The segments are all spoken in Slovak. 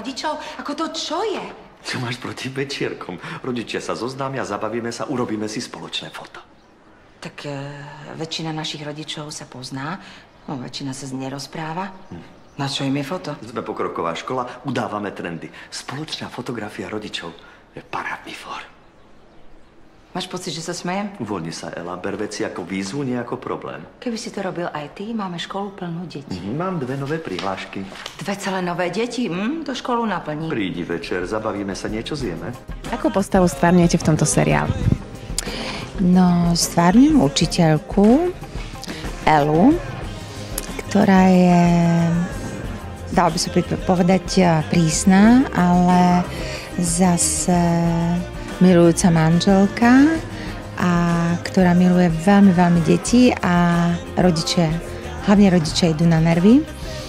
rodičov? Ako to čo je? Čo máš proti večierkom? Rodičia sa zoznámia, zabavíme sa, urobíme si spoločné foto. Tak väčšina našich rodičov sa pozná, no väčšina sa nerozpráva. Na čo im je foto? Sme pokroková škola, udávame trendy. Spoločná fotografia rodičov je parádny fór. Máš pocit, že sa smejem? Uvoľni sa, Ela, ber veci ako výzvu, nie ako problém. Keby si to robil aj ty, máme školu plnú detí. Mám 2 nové prihlášky. 2 celé nové deti? To školu naplní. Prídi večer, zabavíme sa, niečo zjeme. Akú postavu stvárňujete v tomto seriáli? No, stvárňujem učiteľku Elu, ktorá je, dalo by sa povedať, prísna, ale zase milujúca manželka, a ktorá miluje veľmi, veľmi deti a rodičia, hlavne rodičia idú na nervy.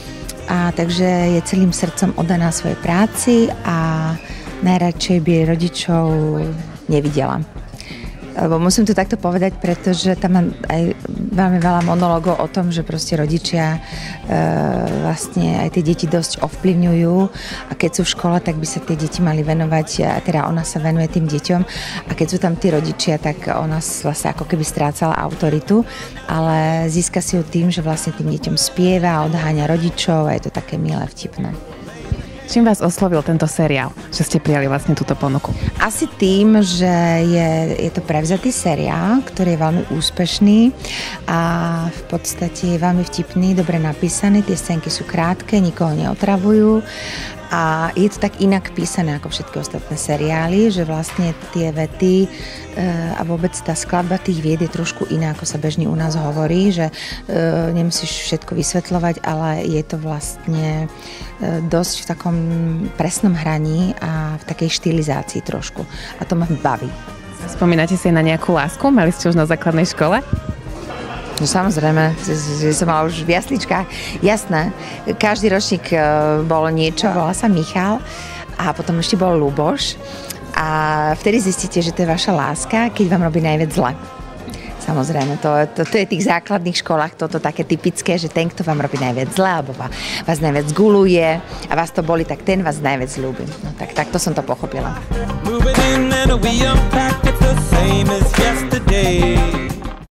A takže je celým srdcom oddaná svojej práci a najradšej by rodičov nevidela. Lebo musím to takto povedať, pretože tam mám aj veľmi veľa monologov o tom, že proste rodičia vlastne aj tie deti dosť ovplyvňujú a keď sú v škole, tak by sa tie deti mali venovať, teda ona sa venuje tým deťom a keď sú tam tí rodičia, tak ona vlastne ako keby strácala autoritu, ale získa si ju tým, že vlastne tým deťom spieva, odháňa rodičov a je to také milé, vtipné. Čím vás oslovil tento seriál, že ste prijali vlastne túto ponuku? Asi tým, že je to prevzatý seriál, ktorý je veľmi úspešný a v podstate je veľmi vtipný, dobre napísaný, tie scénky sú krátke, nikoho neotravujú a je to tak inak písané ako všetky ostatné seriály, že vlastne tie vety a vôbec tá skladba tých vied je trošku iná, ako sa bežne u nás hovorí, že nemusíš všetko vysvetľovať, ale je to vlastne dosť v takom presnom hraní a v takej štilizácii trošku. A to ma baví. Spomínate si na nejakú lásku? Mali ste už na základnej škole? No samozrejme, že som mala už v jasličkách. Jasné, každý ročník bolo niečo, volá sa Michal a potom ešte bol Luboš a vtedy zistíte, že to je vaša láska, keď vám robí najviac zle. Samozrejme, to je v tých základných školách toto také typické, že ten, kto vám robí najviac zle, alebo vás najviac guluje a vás to boli, tak ten vás najviac ľúbi. No tak takto som to pochopila.